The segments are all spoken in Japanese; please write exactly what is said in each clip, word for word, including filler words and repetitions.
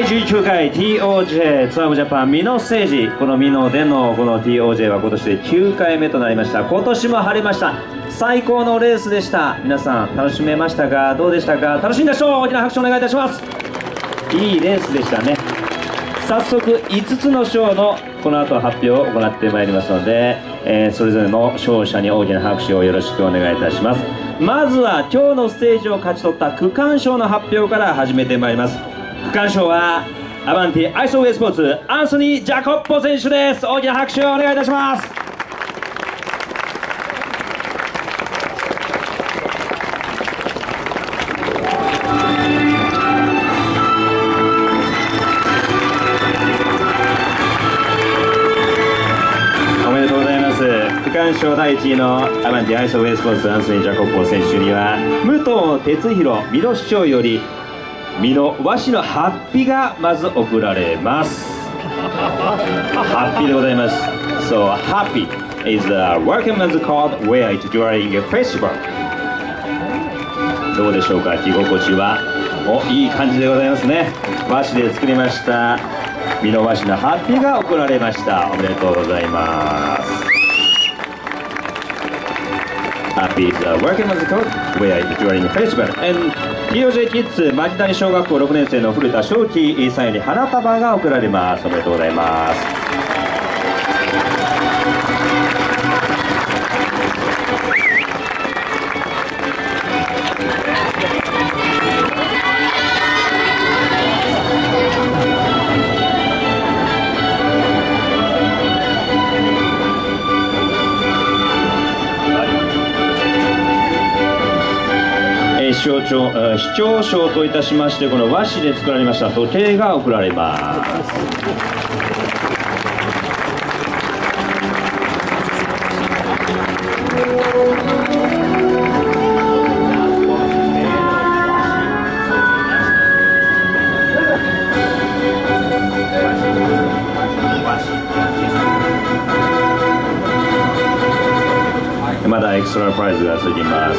じゅうきゅうかい ティーオージェー ツアーオブジャパン美濃ステージ、この美濃でのこの ティーオージェー は今年できゅうかいめとなりました。今年も晴れました。最高のレースでした。皆さん楽しめましたか？どうでしたか？楽しんだ人、大きな拍手お願いいたします。いいレースでしたね。早速いつつの賞のこの後発表を行ってまいりますので、えー、それぞれの勝者に大きな拍手をよろしくお願いいたします。まずは今日のステージを勝ち取った区間賞の発表から始めてまいります。区間賞はアバンティアイソウェイスポーツアンソニー・ジャコッポ選手です。大きな拍手をお願いいたします。おめでとうございます。区間賞だいいちいのアバンティアイソウェイスポーツアンソニー・ジャコッポ選手には武藤哲弘美濃市長より美濃和紙のハッピがまず贈られます。ハッピーでございます。So happy is a workman's card wear it during a festival。どうでしょうか、着心地は。お、いい感じでございますね。和紙で作りました美濃和紙のハッピーが贈られました。おめでとうございます。Happy is a workman's card wear it during a festival。Andティーオージェー キッズ町谷小学校ろくねん生の古田翔輝さんより花束が贈られます。おめでとうございます。市長市長賞といたしまして、この和紙で作られました時計が贈られます。まだエクストラプライズがついています。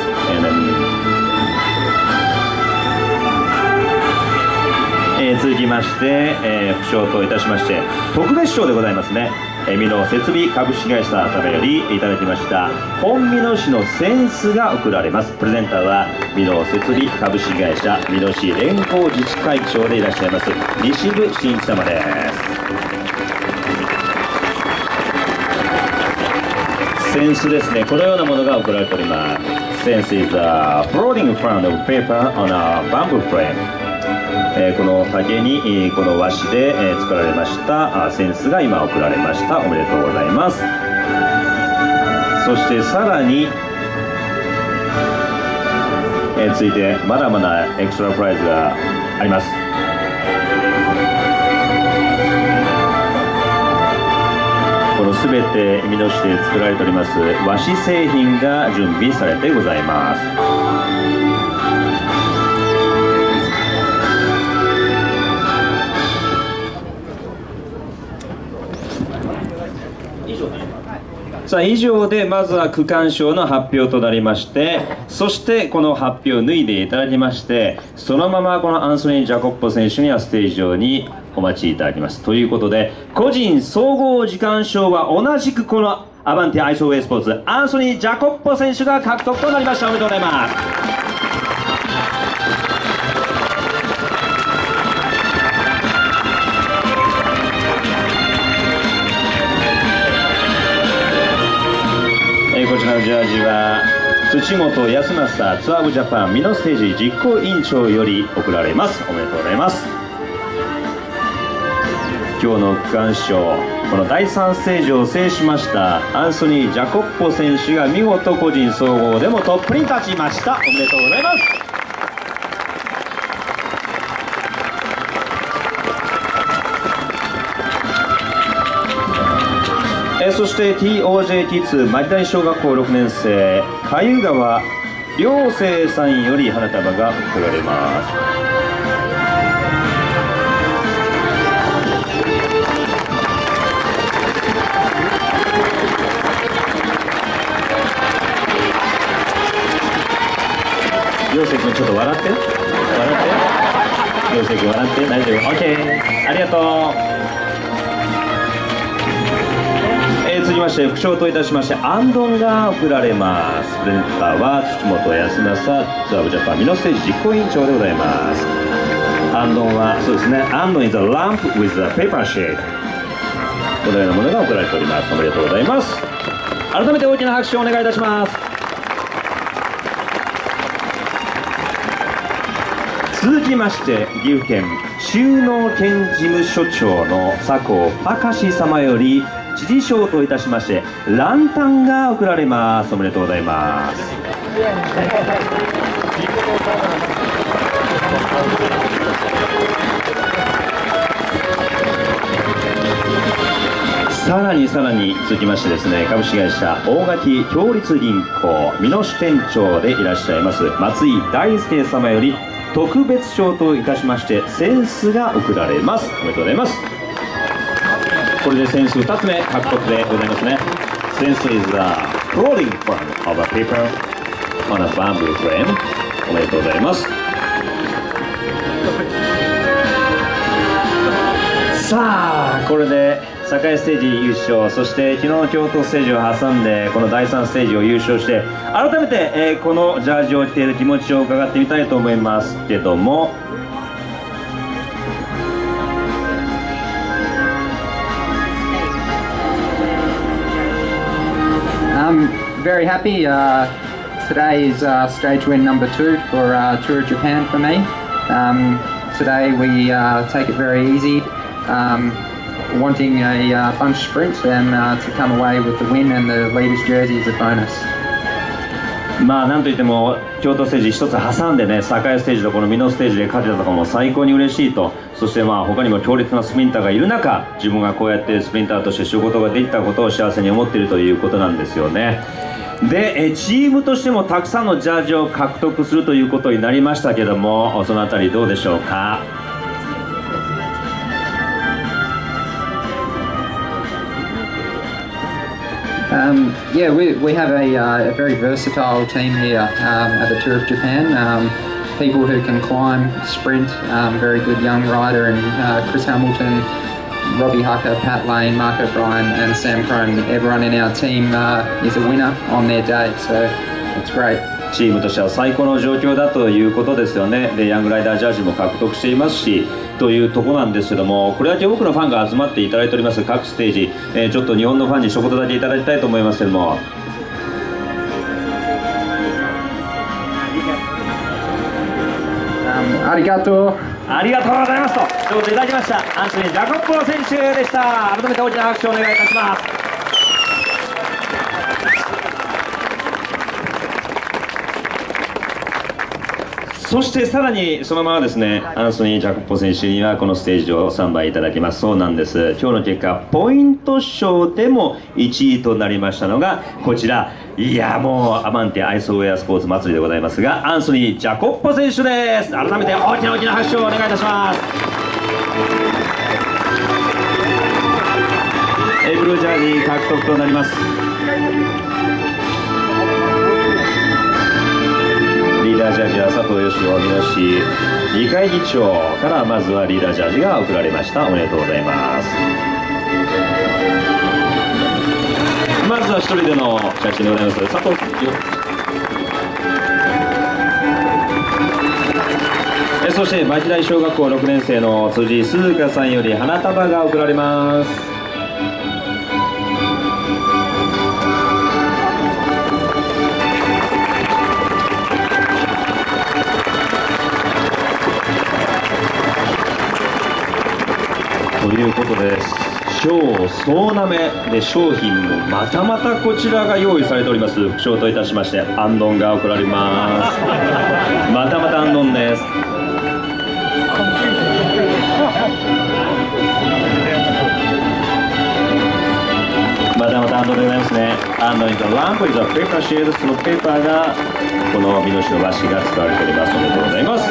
えー、続きまして、えー、副賞といたしまして特別賞でございますね。えー、美濃設備株式会社様よりいただきました本美濃市のセンスが贈られます。プレゼンターは美濃設備株式会社美濃市連合自治会長でいらっしゃいます西部真一様です。センスですね、このようなものが贈られております。センス is a floating front of paper on a bamboo frame。えー、この竹に、えー、この和紙で、えー、作られましたセンスが今贈られました。おめでとうございます。そしてさらに、えー、続いてまだまだエクストラプライズがあります。この全て美濃市で作られております和紙製品が準備されてございます。さあ以上でまずは区間賞の発表となりまして、そしてこの発表を脱いでいただきまして、そのままこのアンソニー・ジャコッポ選手にはステージ上にお待ちいただきます。ということで個人総合時間賞は同じくこのアバンティアイソウェイスポーツアンソニー・ジャコッポ選手が獲得となりました。おめでとうございます。こちらのジャージは土本康正ツアーオブジャパン美濃ステージ実行委員長より贈られます。おめでとうございます。今日の区間賞、このだいさんステージを制しましたアンソニー・ジャコッポ選手が見事個人総合でもトップに立ちました。おめでとうございます。えそして ティーオージェー キッズ町谷小学校ろくねん生鮎川良生さんより花束が贈られます。良生君ちょっと笑って笑って良生生君笑って大丈夫 OK ありがとう。えー、続きまして副賞といたしましてアンドンが贈られます。プレゼンターは土本康正ツアーオブジャパンミノステージ実行委員長でございます。アンドンはそうですね、アンドン is a lamp with a paper shade、 このようなものが贈られております。おめでとうございます。改めて大きな拍手をお願いいたします。続きまして岐阜県収納県事務所長の佐藤隆様より知事賞といたしましてランタンが贈られます。おめでとうございます。さらにさらに続きましてですね、株式会社大垣共立銀行美濃支店長でいらっしゃいます松井大輔様より特別賞といたしましてセンスが贈られます。おめでとうございます。これでセンスふたつめ獲得でございますね。センス is a floating form of a paper on a bamboo frame。 おめでとうございます。さあこれで栄ステージ優勝、そして昨日の京都ステージを挟んでこのだいさんステージを優勝して改めて、えー、このジャージを着ている気持ちを伺ってみたいと思いますけども、 I'm very happy. Uh, today is uh, stage win number two for uh, Tour of Japan for me. Um, today we uh, take it very easy. Um, wanting a uh, bunch sprint and uh, to come away with the win and the leader's jersey is a bonus。 まあなんといっても京都ステージ一つ挟んでね、栄ステージとこの美濃ステージで勝てたとかも最高に嬉しいと、そしてまあ他にも強烈なスプリンターがいる中自分がこうやってスプリンターとして仕事ができたことを幸せに思っているということなんですよね。でチームとしてもたくさんのジャージを獲得するということになりましたけども、そのあたりどうでしょうか。 Um, yeah, we, we have a, uh, a very versatile team here um, at the Tour of Japan. Um, people who can climb, sprint, um, very good young rider, and uh, Chris Hamilton, Robbie Hucker, Pat Lane, Mark O'Brien and Sam Crone. Everyone in our team uh, is a winner on their day, so it's great. チームとしては最高の状況だということですよね。でヤングライダージャージも獲得していますしというところなんですけども、これだけ多くのファンが集まっていただいております各ステージ、えー、ちょっと日本のファンに一言だけいただきたいと思いますけども、 ありがとうありがとうございますとということでいただきましたアンソニー・ジャコッポロ選手でした。改めて大きな拍手をお願いいたします。そしてさらにそのままですね、アンソニー・ジャコッポ選手にはこのステージをさんばいいただきます。そうなんです、今日の結果ポイント賞でもいちいとなりましたのがこちら、いやもうアマンテアイスウェアスポーツ祭りでございますがアンソニー・ジャコッポ選手です。改めて大きな大きな拍手をお願いいたします。エブルージャージ獲得となります。リーダージャージは佐藤義雄美濃市議会議長からまずはリーダージャージが贈られました。おめでとうございます。まずは一人での写真でございます。佐藤えそして牧大小学校ろくねん生の辻鈴香さんより花束が贈られます。ということで賞総なめで商品もまたまたこちらが用意されております。副賞といたしましてアンドンが贈られます。またまたアンドンです。またまたアンドンでございますね。アンドン is a lamp with a paper shade。 そのペーパーがこの美濃市の和紙が使われております。おめでとうございます。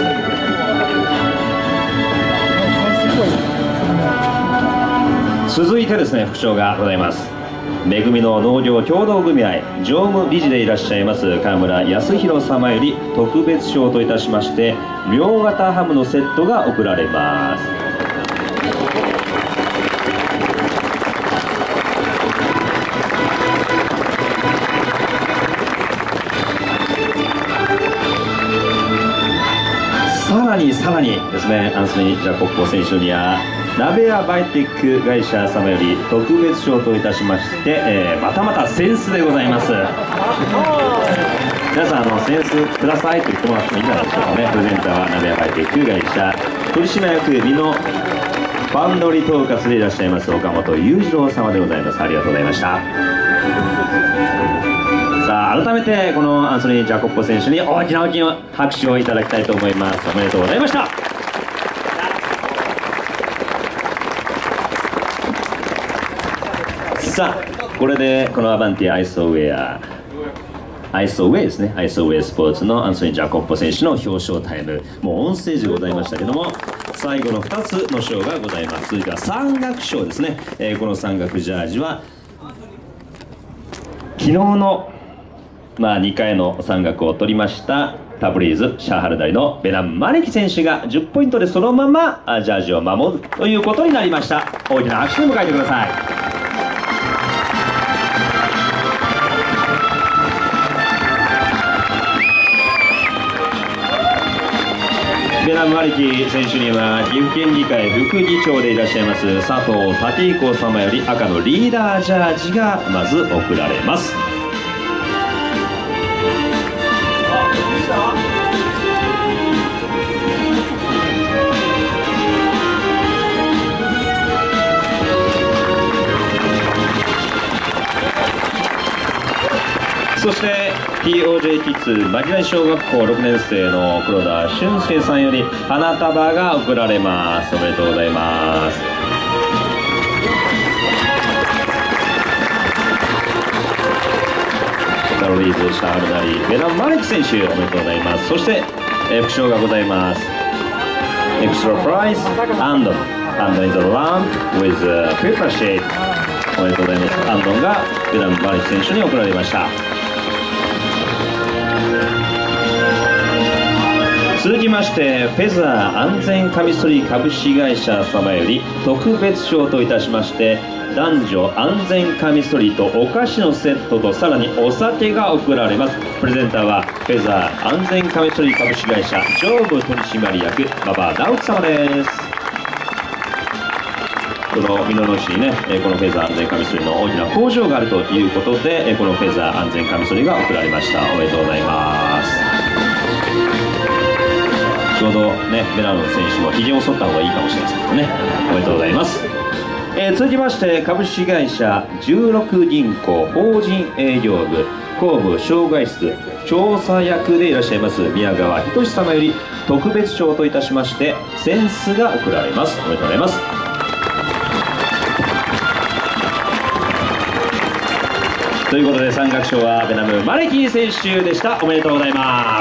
続いてですね副賞がございます。 めぐみの農業協同組合常務理事でいらっしゃいます川村康弘様より特別賞といたしまして両型ハムのセットが贈られます。さらにさらにですね、アンソニー・ジャコッポ選手にはナベアバイティック会社様より特別賞といたしまして、えー、またまたセンスでございます。皆さんあのセンスくださいと言ってもらってもいいんじゃないでしょうかね。プレゼンターはナベアバイティック会社取締役美濃バンドリ統括でいらっしゃいます岡本裕次郎様でございます。ありがとうございました。さあ改めてこのアンソニー・ジャコッポ選手に大きな大きな拍手をいただきたいと思います。おめでとうございました。さあこれでこのアバンティアイソウェアアイソウェイですね、アイソウェイスポーツのアンソニー・ジャコッポ選手の表彰タイム、もうオンステージございましたけども、最後のふたつの賞がございます。続いては山岳賞ですね、えー、この山岳ジャージは昨日の、まあ、にかいの山岳を取りましたタブリーズ・シャーハルダリのベラン・マレキ選手がじゅっポイントでそのままジャージを守るということになりました。大きな拍手で迎えてください。ベラン・マレキ選手には岐阜県議会副議長でいらっしゃいます佐藤武彦様より赤のリーダージャージがまず贈られます。そして ティーオージェー キッズ牧台小学校ろくねん生の黒田俊介さんより花束が贈られます。おめでとうございます。タロリーズ・シャールダリベラン・マレキ選手おめでとうございます。そして、えー、副賞がございます。エクストラプライズ and and in the lamp with paper shade おめでとうございます。アンドンがベラン・マレキ選手に贈られました。続きましてフェザー安全カミソリ株式会社様より特別賞といたしまして男女安全カミソリとお菓子のセットとさらにお酒が贈られます。プレゼンターはフェザー安全カミソリ株式会社常務取締役馬場直樹様です。この美濃野市にねこのフェザー安全カミソリの大きな工場があるということでこのフェザー安全カミソリが贈られました。おめでとうございます。ちょうどねベラン選手もひげを剃った方がいいかもしれませんけどね。おめでとうございます。えー、続きまして株式会社じゅうろく銀行法人営業部公務障害室調査役でいらっしゃいます宮川仁様より特別賞といたしましてセンスが贈られます。おめでとうございます。ということで山岳賞はベナム・マレキ選手でした。おめでとうございます。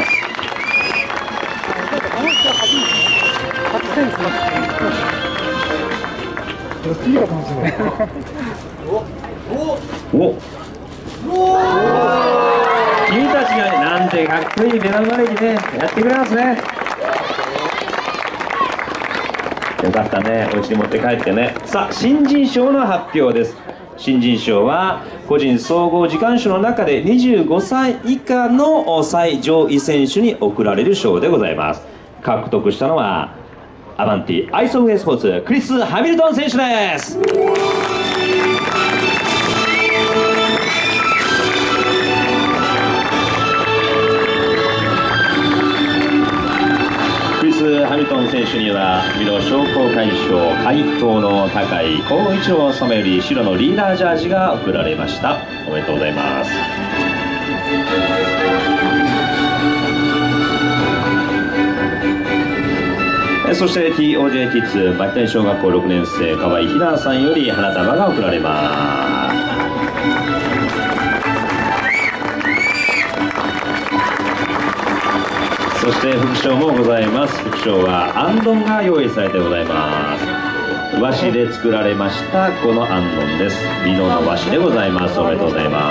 お君たちがなんてかっこいいベナム・マレキねやってくれますね。よかったね、お家に持って帰ってね。さあ新人賞の発表です。新人賞は個人総合時間賞の中でにじゅうごさい以下の最上位選手に贈られる賞でございます。獲得したのはアバンティアイソウェイスポーツクリス・ハミルトン選手です。クリス・ハミルトン選手には美濃商工会賞会頭の高い光一郎様より白のリーダージャージが贈られました。おめでとうございます。そして ティーオージェー キッズ牧谷小学校ろくねん生河合ひなさんより花束が贈られます。そして副賞もございます。副賞はアンドンが用意されてございます。 和紙で作られましたこのあんどんです。美濃の和紙でございます。おめでとうございます。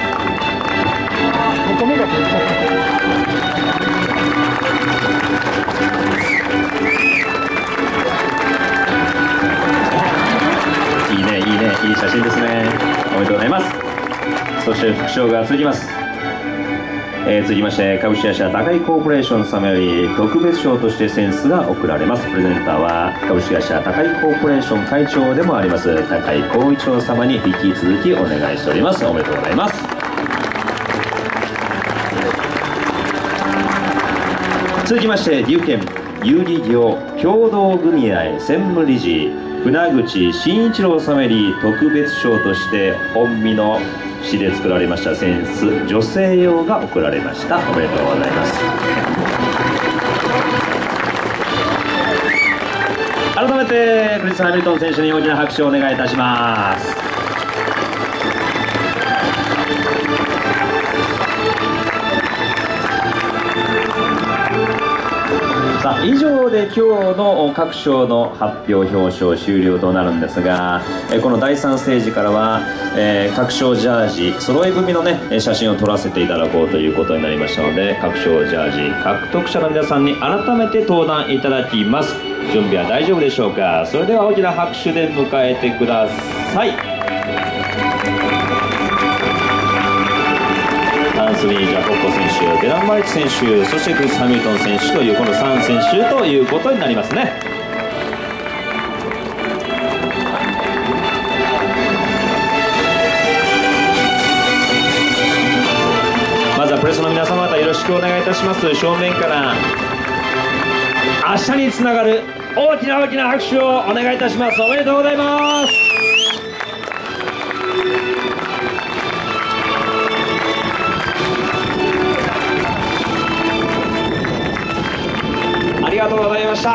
いいねいいね、いい写真ですね。おめでとうございます。そして副賞が続きます。えー、続きまして株式会社高井コーポレーション様より特別賞としてセンスが贈られます。プレゼンターは株式会社高井コーポレーション会長でもあります高井光一郎様に引き続きお願いしております。おめでとうございます。続きまして岐阜県有利業協同組合専務理事船口真一郎様より特別賞として本美の市で作られましたセンス女性用が贈られました。おめでとうございます。改めてクリス・ハミルトン選手に大きな拍手をお願いいたします。さあ以上で今日の各賞の発表表彰終了となるんですが、このだいさんステージからは、えー、各賞ジャージ揃い踏みのね写真を撮らせていただこうということになりましたので、各賞ジャージ獲得者の皆さんに改めて登壇いただきます。準備は大丈夫でしょうか。それでは大きな拍手で迎えてください。アンソニー・ジャコット選手、デラン・マリチ選手、そしてクリス・ハミルトン選手というこのさん選手ということになりますね。まずはプレスの皆様方よろしくお願いいたします。正面から明日につながる大きな大きな拍手をお願いいたします。おめでとうございます。ありがとうございました。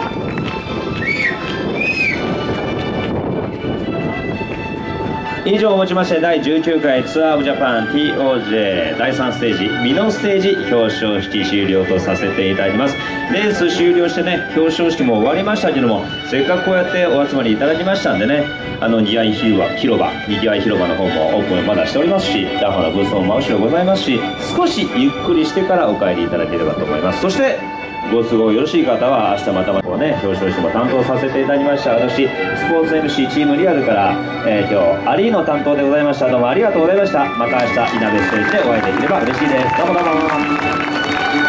以上をもちましてだいじゅうきゅうかいツアーオブジャパン ティーオージェー だいさんステージ美濃ステージ表彰式終了とさせていただきます。レース終了してね表彰式も終わりましたけども、せっかくこうやってお集まりいただきましたんでね、あのにぎわい広場広場にぎわい広場の方もオープンまだしておりますし、ダッファのブースも真後ろございますし、少しゆっくりしてからお帰りいただければと思います。そしてご都合よろしい方は明日またまたね表彰式も担当させていただきました私スポーツ エムシー チームリアルから、えー、今日アリーの担当でございました。どうもありがとうございました。また明日稲部ステージでお会いできれば嬉しいです。どうもどうも。